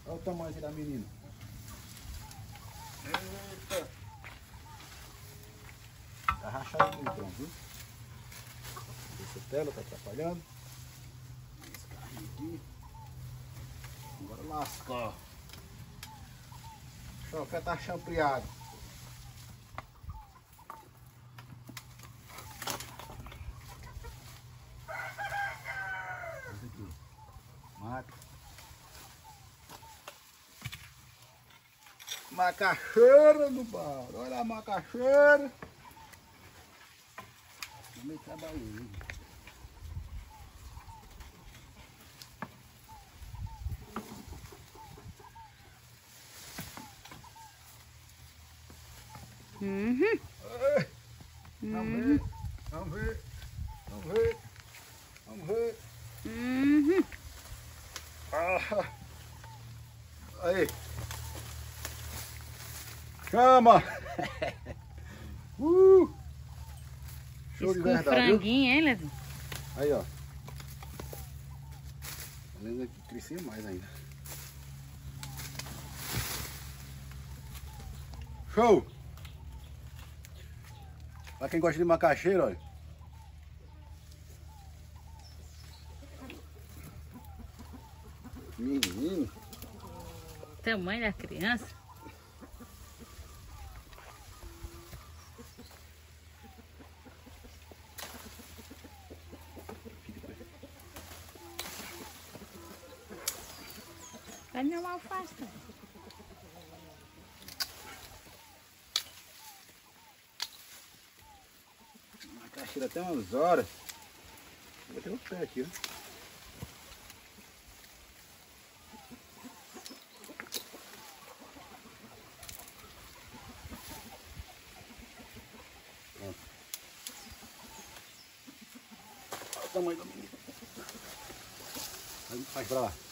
Olha o tamanho aqui da menina. Eita. Tá rachado no tronco, viu? Essa tela tá atrapalhando. Esse carrinho aqui. Agora lascou. O chofé tá champreado. Esse aqui. Mata. Macaxeira do bar. Olha a macaxeira. Meio trabalhoso. Vamos ver. Vamos ver. Vamos ver. Vamos ver. Ah. Aí. Chama! Show de verdade, franguinho, hein, Lezinho? Aí, ó. Além de crescer mais ainda. Show! Pra quem gosta de macaxeira, olha. Menino. Tamanho da criança. Vai meu alface. Macaxeira até umas horas. Vou bater o pé aqui, ó. Pronto. Olha o tamanho do menino. Vai pra lá.